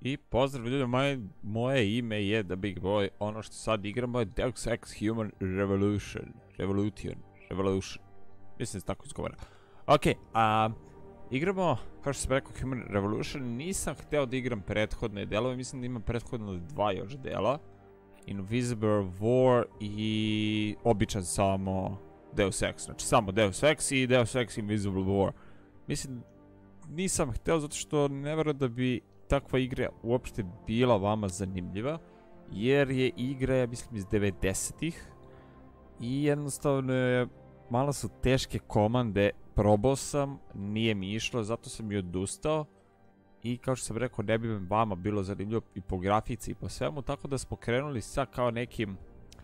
I pozdrav ljudi, moje ime je The Big Boy, ono što sad igramo je Deus Ex Human Revolution. Mislim da se tako izgovara. Ok, igramo, kao što sam rekao, Human Revolution. Nisam hteo da igram prethodne delove, mislim da imam prethodno 2 još dela. Invisible War i običan samo Deus Ex. Znači samo Deus Ex i Deus Ex Invisible War. Mislim, nisam hteo zato što ne verujem da bi takva igra uopšte bila vama zanimljiva, jer je igra, ja mislim, iz 90-ih i jednostavno je, malo su teške komande, probao sam, nije mi išlo, zato sam i odustao i kao što sam rekao, ne bi vama bilo zanimljivo i po grafici i po svemu, tako da smo krenuli sa kao nekim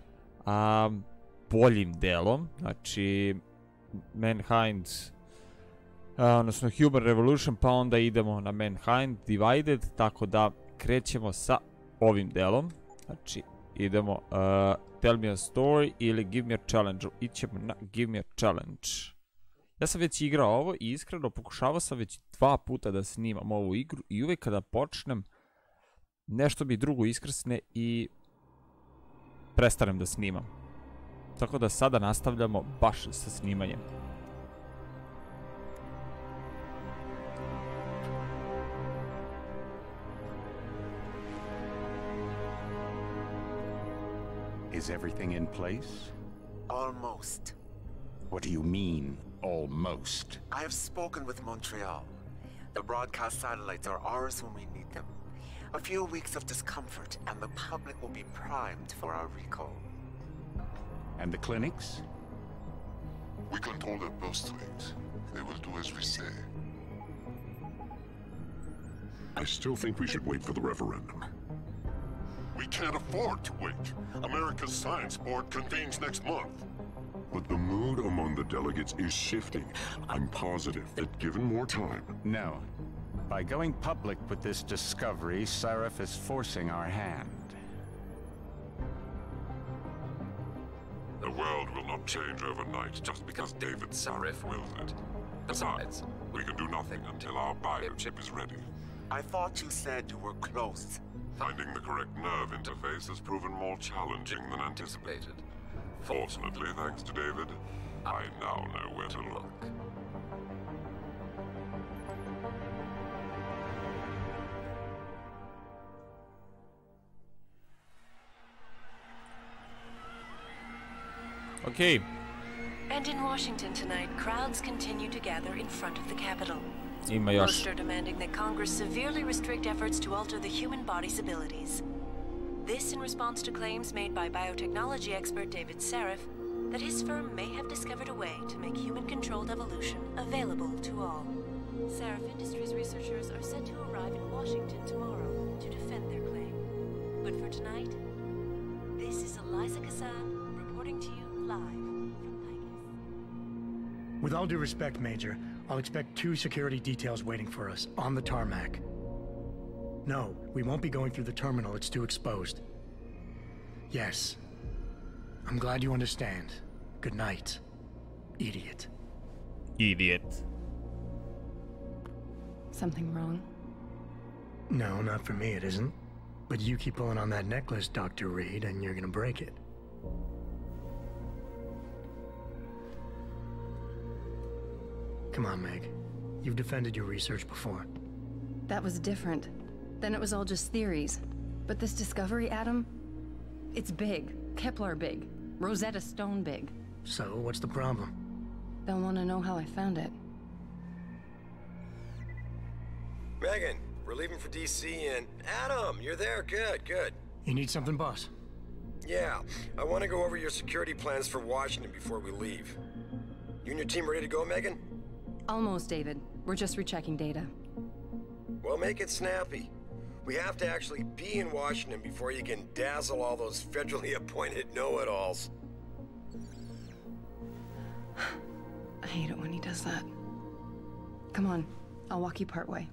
boljim delom, znači Mankind, odnosno Human Revolution, pa onda idemo na Mankind Divided, tako da krećemo sa ovim delom. Znači idemo Tell me a story ili Give me a challenge. Ićemo na Give me a challenge. Ja sam već igrao ovo i iskreno pokušavao sam već 2 puta da snimam ovu igru i uvijek kada počnem nešto mi drugo iskrsne i prestanem da snimam. Tako da sada nastavljamo baš sa snimanjem. Is everything in place? Almost. What do you mean, almost? I have spoken with Montreal. The broadcast satellites are ours when we need them. A few weeks of discomfort, and the public will be primed for our recall. And the clinics? We control their purse strings. They will do as we say. I still think we should wait for the referendum. We can't afford to wait. America's Science Board convenes next month. But the mood among the delegates is shifting. I'm positive that given more time... No. By going public with this discovery, Sarif is forcing our hand. The world will not change overnight just because David Sarif wills it. Besides, we can do nothing until our biochip is ready. I thought you said you were close. Finding the correct nerve interface has proven more challenging than anticipated. Fortunately, thanks to David, I now know where to look. Okay. And in Washington tonight, crowds continue to gather in front of the Capitol. Most are demanding that Congress severely restrict efforts to alter the human body's abilities. This in response to claims made by biotechnology expert David Sarif that his firm may have discovered a way to make human-controlled evolution available to all. Sarif Industries researchers are set to arrive in Washington tomorrow to defend their claim. But for tonight, this is Eliza Kassan reporting to you live from Picus. With all due respect, Major, I'll expect 2 security details waiting for us on the tarmac. No, we won't be going through the terminal. It's too exposed. Yes. I'm glad you understand. Good night, idiot. Idiot. Something wrong? No, not for me it isn't. But you keep pulling on that necklace, Dr. Reed, and you're gonna break it. Come on, Meg. You've defended your research before. That was different. Then it was all just theories. But this discovery, Adam, it's big. Kepler big. Rosetta Stone big. So, what's the problem? They'll want to know how I found it. Megan, we're leaving for DC and... Adam, you're there. Good, good. You need something, boss? Yeah, I want to go over your security plans for Washington before we leave. You and your team ready to go, Megan? Almost, David. We're just rechecking data. Well, make it snappy. We have to actually be in Washington before you can dazzle all those federally appointed know-it-alls. I hate it when he does that. Come on, I'll walk you part way.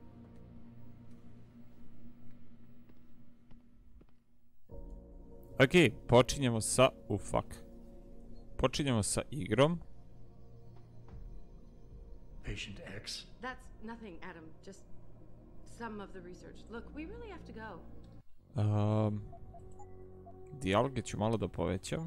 Ok, počinjemo sa... fuck. Počinjemo sa igrom. Patient X? That's nothing, Adam. Just some of the research. Look, we really have to go. Dijaloge ću malo da povećam.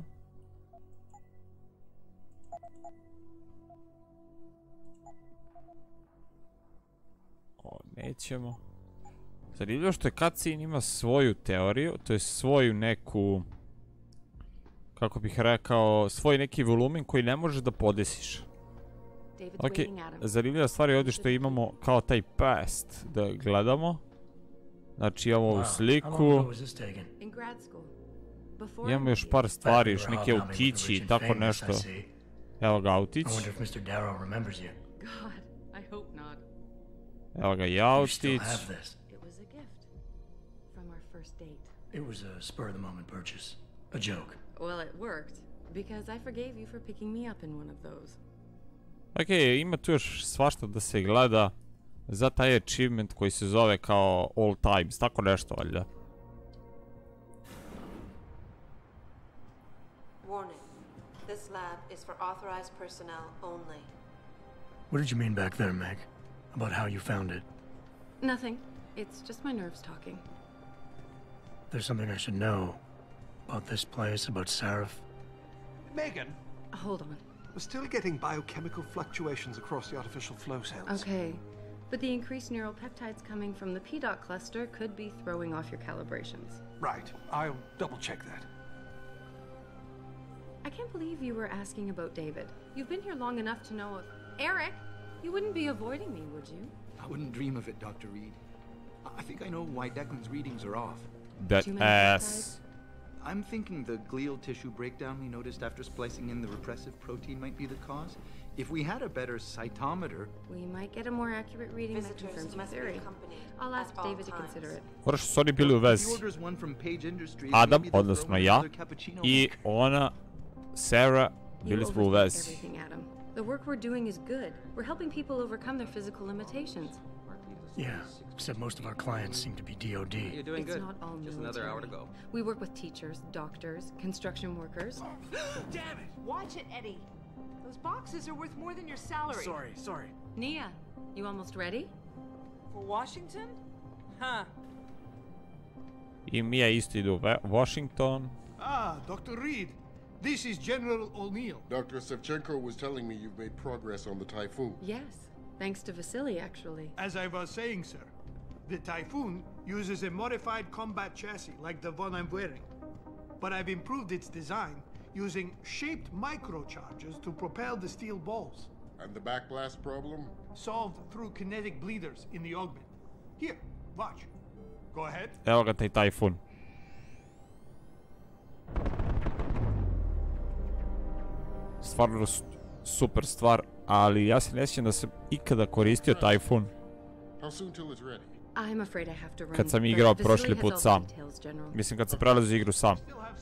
O, nećemo. Zanimljivo što je cutscene ima svoju teoriju, to je svoju neku, kako bih rekao, svoj neki volumen koji ne možeš da podesiš. Ok, zanimljiva stvar je ovdje što imamo kao taj past da gledamo. Znači imamo ovu sliku. Imamo još par stvari, još neki autići i tako nešto. Evo ga autić. Evo ga i autić. It was a spur of the moment purchase. A joke. Well, it worked, because I forgave you for picking me up in one of those. Ok, ima tu još svašta da se gleda za taj achievement koji se zove kao All Times, tako nešto valjda. Warning. This lab is for authorized personnel only. What did you mean back there, Meg? About how you found it? Nothing. It's just my nerves talking. There's something I should know about this place, about Sarif. Megan! Hold on. We're still getting biochemical fluctuations across the artificial flow cells. Okay, but the increased neural peptides coming from the PDOT cluster could be throwing off your calibrations. Right. I'll double-check that. I can't believe you were asking about David. You've been here long enough to know... Eric! You wouldn't be avoiding me, would you? I wouldn't dream of it, Dr. Reed. I think I know why Declan's readings are off. That ass. I'm thinking the glial tissue breakdown we noticed after splicing in the repressive protein might be the cause. If we had a better cytometer... We might get a more accurate reading that confirms your theory. I'll ask David to consider it. Moraš su oni bili u vezi. Adam, odnosno ja, i ona, Sarah, bili smo u vezi. The work we're doing is good. We're helping people overcome their physical limitations. Yeah, except most of our clients seem to be DOD. You're doing it's good. Not all just another hour to go. We work with teachers, doctors, construction workers. Damn it! Watch it, Eddie. Those boxes are worth more than your salary. Sorry. Nia, you almost ready? For Washington? Huh. I Mia isto idu u Washington. Ah, Dr. Reed. This is General O'Neill. Dr. Sevchenko was telling me you've made progress on the Typhoon. Yes, thanks to Vasily, actually. As I was saying, sir, the Typhoon uses a modified combat chassis like the one I'm wearing. But I've improved its design using shaped microcharges to propel the steel balls. And the backblast problem? Solved through kinetic bleeders in the augment. Here, watch. Go ahead. Evo ga taj Typhoon. Stvarno super stvar, ali ja se ne sjećam da sam ikada koristio Typhoon. Kad sam igrao prošli put sam. Mislim kad sam prelazio igru sam.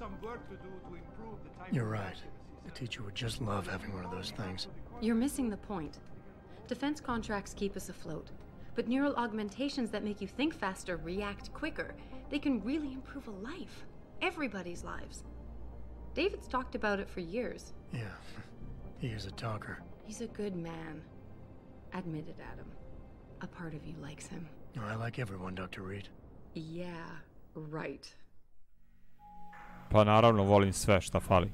You're right. The teacher would just love having one of those things. You're missing the point. Defense contracts keep us afloat, but neural augmentations that make you think faster, react quicker, they can really improve a life. Everybody's lives. David's talked about it for years. Yeah, he is a talker. He's a good man. Admit it, Adam. A part of you likes him. I like everyone, Dr. Reed. Yeah, right. Pa naravno volim sve šta fali.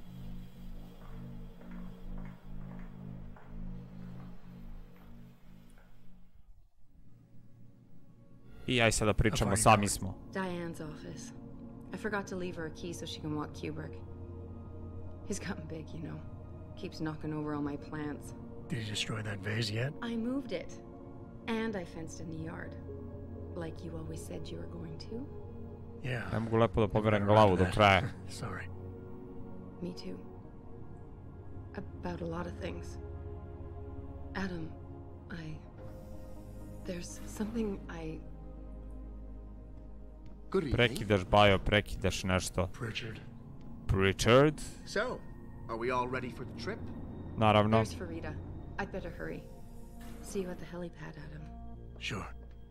I aj sada pričamo, sami smo. Diane's office. I forgot to leave her a key so she can walk Kubrick. He's gotten big, you know. Keeps knocking over all my plants. Did you destroy that vase yet? I moved it. And I fenced in the yard. Like you always said you were going to. Yeah. Ne mogu lepo da pomerem glavu do kraja. Sorry. Me too. About a lot of things. Adam, there's something I... Good evening. Prekidaš, Bajo, prekidaš nešto. Pritchard? So, are we all ready for the trip? Naravno. There's Farida. I'd better hurry. See you at the helipad, Adam. Sure.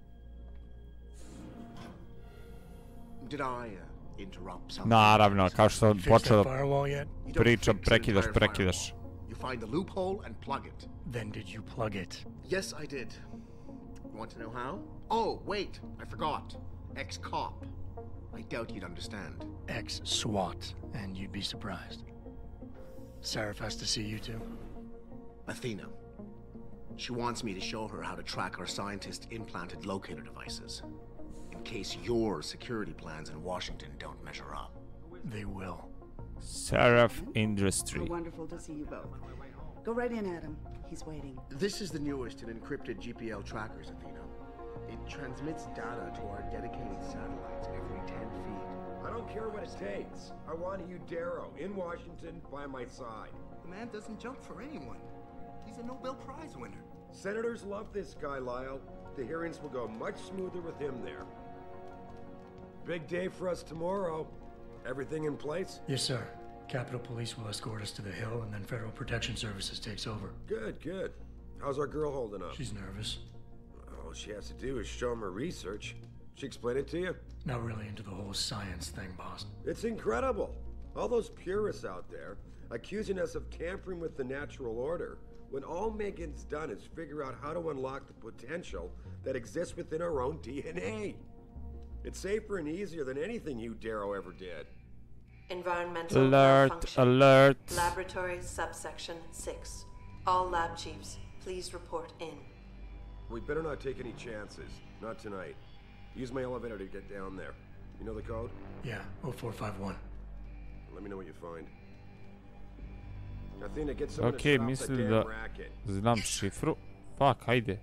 Did I interrupt something? Naravno, kao što sam počeo da pričam, prekidaš. You find the loophole and plug it. Then did you plug it? Yes, I did. You want to know how? Oh, wait, I forgot. Ex-cop. I doubt you'd understand. Ex-SWAT, and you'd be surprised. Sarif has to see you too? Athena. She wants me to show her how to track our scientist-implanted locator devices. In case your security plans in Washington don't measure up. They will. Sarif Industry. Wonderful to see you both. Go right in, Adam. He's waiting. This is the newest in encrypted GPL trackers, Athena. It transmits data to our dedicated satellites every 10 feet. I don't care what it takes. I want you, Darrow, in Washington, by my side. The man doesn't jump for anyone. He's a Nobel Prize winner. Senators love this guy, Lyle. The hearings will go much smoother with him there. Big day for us tomorrow. Everything in place? Yes, sir. Capitol Police will escort us to the Hill, and then Federal Protection Services takes over. Good, good. How's our girl holding up? She's nervous. All she has to do is show him her research. She explain it to you? Not really into the whole science thing, boss. It's incredible. All those purists out there accusing us of tampering with the natural order, when all Megan's done is figure out how to unlock the potential that exists within our own DNA. It's safer and easier than anything you, Darrow, ever did. Environmental Alert, malfunction. alert. Laboratory subsection 6. All lab chiefs, please report in. We better not take any chances. Not tonight. Use my elevator to get down there. You know the code? Yeah, 0451. Let me know what you find. Athena, get someone Ok, to stop the mislim damn da racket. znam šifru. Fuck, hajde.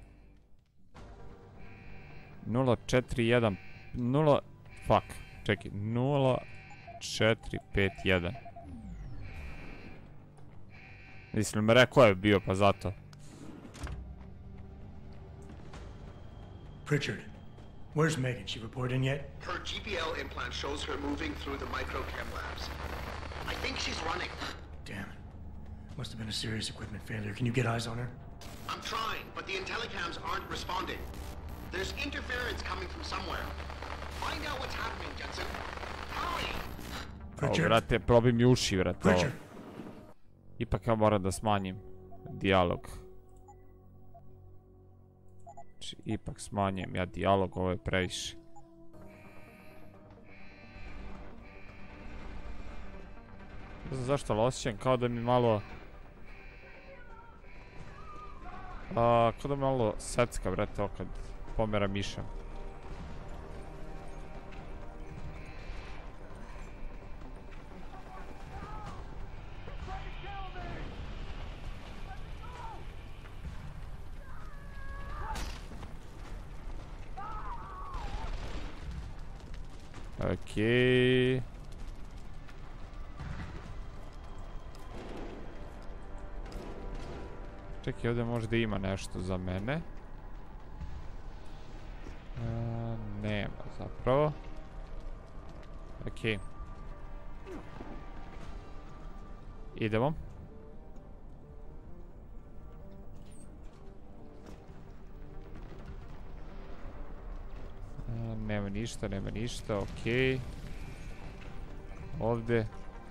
041 0 fuck, čekaj, 0451. Mislim, me rekao je bio, pa zato. Pritchard, where's Megan? She report in yet? Her GPL implant shows her moving through the microchem labs. I think she's running. Damn it. Must have been a serious equipment failure. Can you get eyes on her? I'm trying, but the intellicams aren't responding. There's interference coming from somewhere. Find out what's happening, Jensen. Hurry! Ovo, brate, probi mi uši, brate, ovo. Ipak ja moram da smanjim dijalog. Znači, ipak smanjujem ja dijalog, ovo je previše. Ne znam zašto, ali osjećam kao da mi malo... kao da mi malo secka, brate, ovo kad pomera miša. Okej. Čekaj, ovdje možda ima nešto za mene. Nema zapravo. Okej. Idemo. Nema ništa, okej. Ovdje.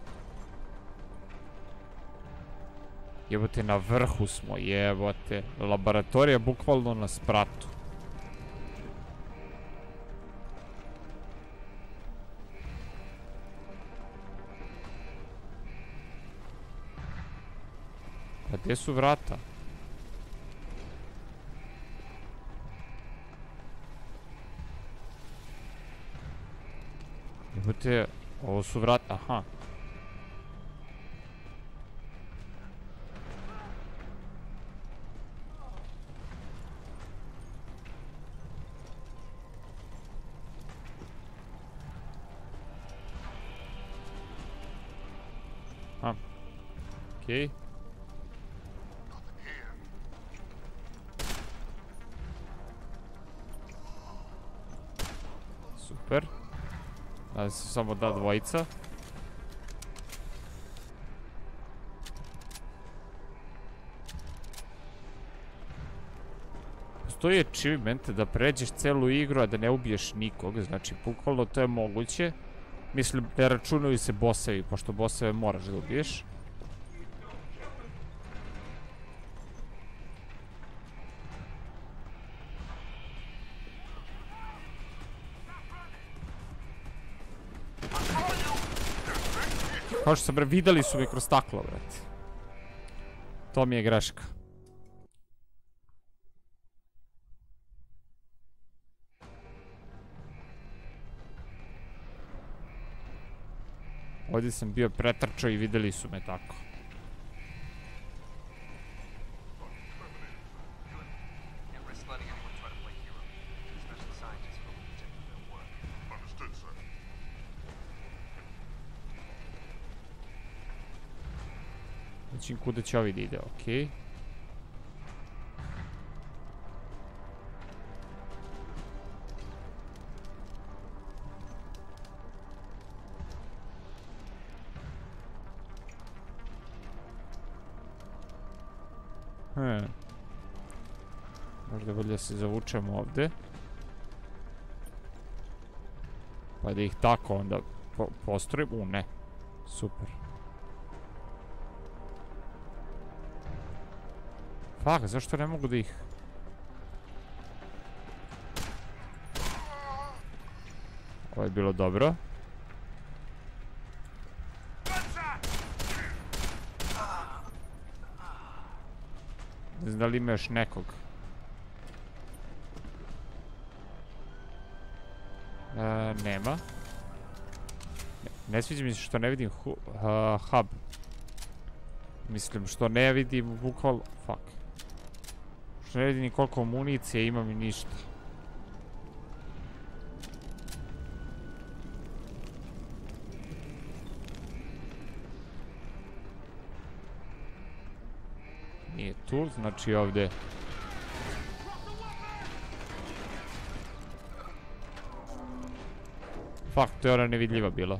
Jebote, na vrhu smo, jebote. Laboratorija bukvalno na spratu. Pa gdje su vrata? Jebote, ovo su vrata, aha. Okej. Super. Da se samo da dvojica. Postoji achievement da pređeš celu igru, a da ne ubiješ nikog. Znači, bukvalno to je moguće. Mislim, ne računaju se bossevi, pošto bosseve moraš da ubiješ. Kao što sam bre, videli su me kroz staklo, brate. To mi je greška. Ovdje sam bio pretrčao i videli su me tako. Znači, kuda će ovi da ide, okej. Možda je bolje da se zavučemo ovde. Pa da ih tako onda postrojim. Ne. Super. Fuck, zašto ne mogu da ih... Ovo je bilo dobro. Ne znam da li ima još nekog. Nema. Ne sviđa mi se što ne vidim hub. Mislim, što ne vidim bukvalno... Fuck. Što ne vidim ni koliko municije imam i ništa. Nije tu, znači ovdje... Fuck, to je ona nevidljiva bila.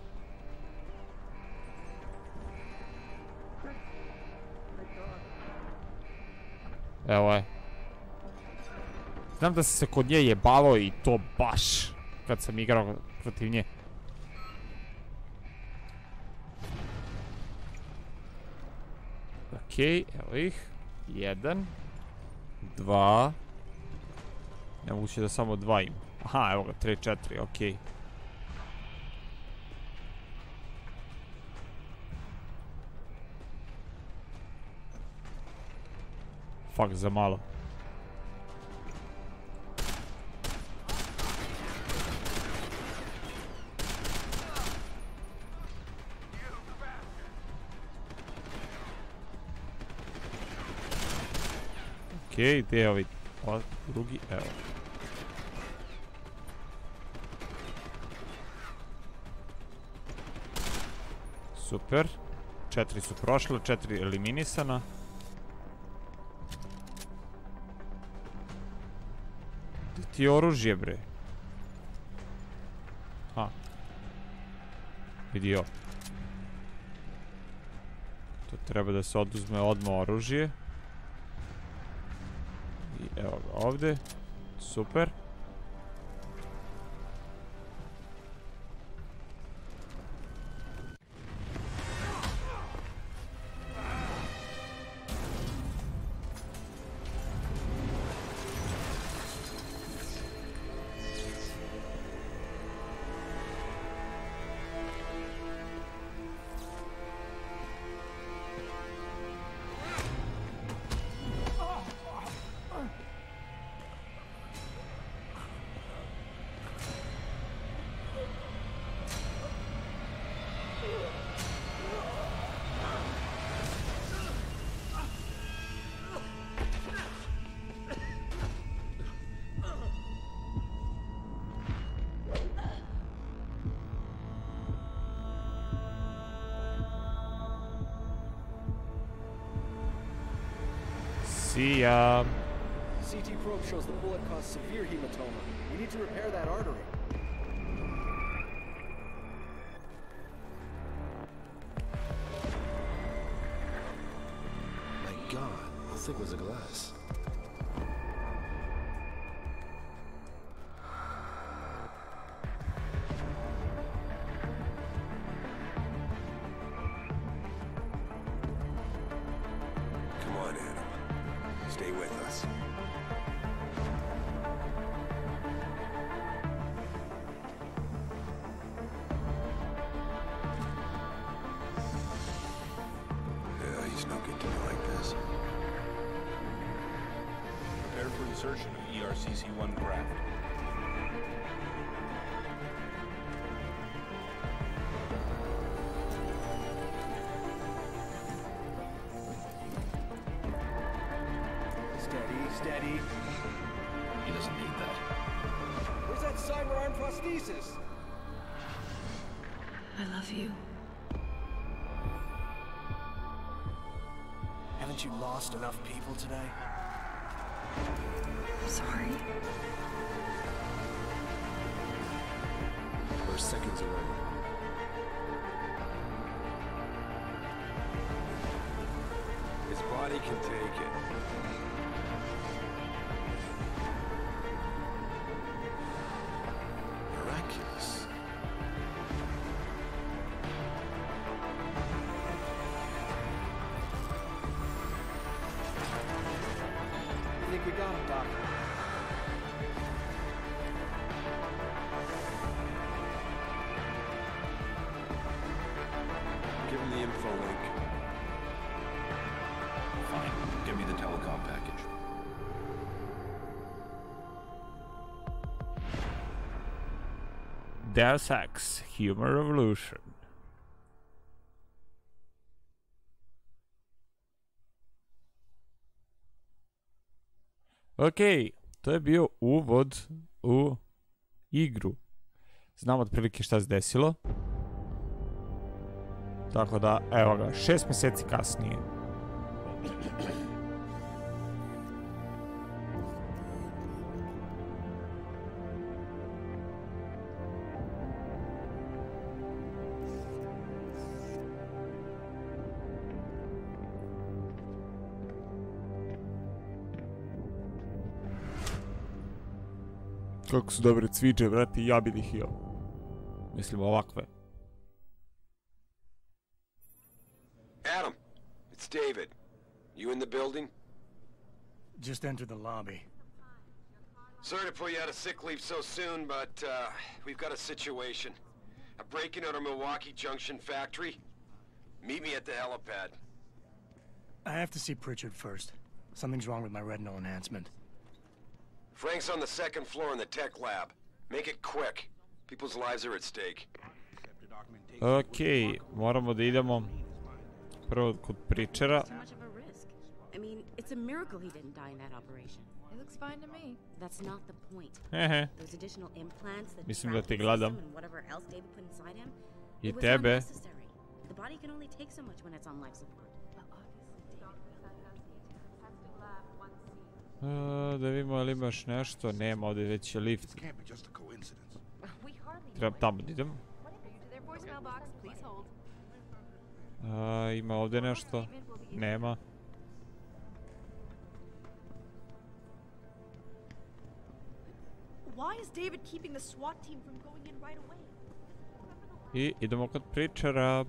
Evo je. Znam da sam se kod nje jebalo i to baš kad sam igrao protiv nje. Okej, evo ih. 1 2. Nemoguće da samo 2 ima. Aha, evo ga, 3, 4, okej. Fuck, za malo. Okej, gdje je ovi drugi? Evo. Super. 4 su prošle, 4 eliminisana. Gdje ti je oružje, bre? Ha. Vidio. To treba da se oduzme odmah oružje. I evo ga ovdje. Super. See ya. CT probe shows the bullet caused severe hematoma. We need to repair that artery. My God, how thick was the glass? Stay with us. insertion of ERCC-1 craft. Steady. He doesn't need that. Where's that cyber arm prosthesis? I love you. Haven't you lost enough people today? I'm sorry. We're seconds away. His body can take it. Miraculous. I think we got him, Doc. Give him the info link. Fine. Give me the telecom package. Deus Ex Human Revolution. Ok, to je bio uvod u igru. Znam otprilike šta se desilo. Tako da, evo ga, 6 mjeseci kasnije. Kako su dobre cviče, brati, ja bi ih jeo. Mislim ovakve. Adam, it's David. You in the building? Just entered the lobby. Sorry to pull you out of sick leave so soon, but we've got a situation. A break-in at our Milwaukee Junction factory. Meet me at the helipad. I have to see Pritchard first. Something's wrong with my retinal enhancement. Frank's on the second floor in the tech lab. Make it quick. People's lives are at stake. Ok, moramo da idemo prvo kod Pritchara. Too much of a risk. I mean, it's a miracle he didn't die in that operation. It looks fine to me. That's not the point. Those additional implants that Mislim da te gledam. and whatever else David put inside him. I it was tebe. unnecessary. The body can only take so much when it's on life support. Da vidimo ali imaš nešto, nema, ovdje već je lift. Trebam tamo da idem. Ima ovdje nešto, nema. Why is David keeping the SWAT team from going in right away? I idemo kod Pritchara.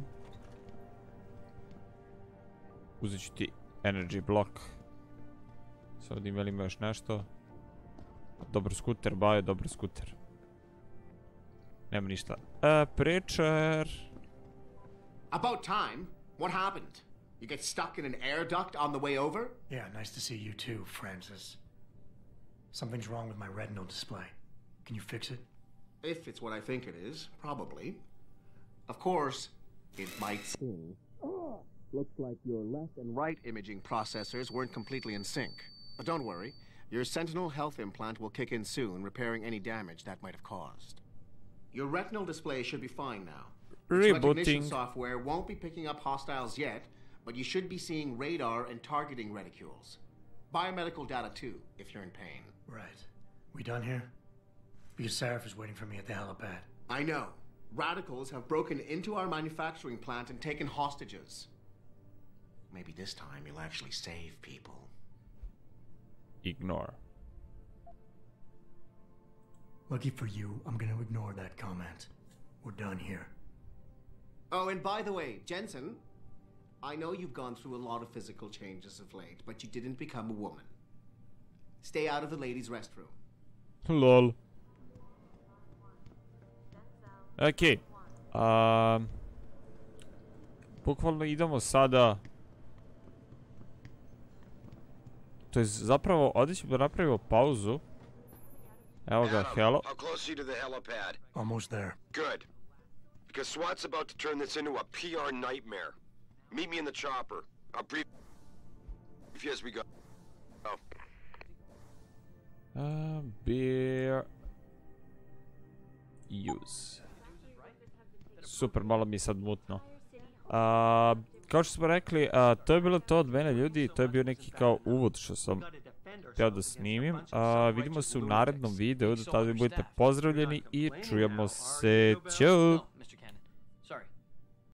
Uzet ću ti energy block. Sad ovdje ima još nešto. Dobar skuter, baje, dobar skuter. Nema ništa. Pritchard. About time. What happened? You get stuck in an air duct on the way over? Yeah, nice to see you too, Francis. Something's wrong with my retinal display. Can you fix it? If it's what I think it is, probably. Of course, it might seem. Looks like your left and right imaging processors weren't completely in sync. But don't worry, your Sentinel health implant will kick in soon, repairing any damage that might have caused. Your retinal display should be fine now. Its recognition software won't be picking up hostiles yet, but you should be seeing radar and targeting reticules. Biomedical data too, if you're in pain. Right. We done here? Because Sarif is waiting for me at the helipad. I know. Radicals have broken into our manufacturing plant and taken hostages. Maybe this time you'll actually save people. Ignore. Lucky for you, I'm gonna ignore that comment. We're done here. Oh, and by the way, Jensen, I know you've gone through a lot of physical changes of late, but you didn't become a woman. Stay out of the ladies' restroom. Lol. Ok. Bukvalno idemo sada... to je zapravo, ovdje ćemo da napravimo pauzu. Evo ga, hello. How close are you to the helipad? Almost there. Good. Because SWAT's about to turn this into a PR nightmare. Meet me in the chopper. I'll brief you as we go. Beer use. Super, malo mi je sad mutno. Kao što smo rekli, to je bilo to od mene, ljudi. To je bio neki kao uvod što sam htio da snimim. Vidimo se u narednom videu. Do tada budete pozdravljeni i čujemo se. Ćao!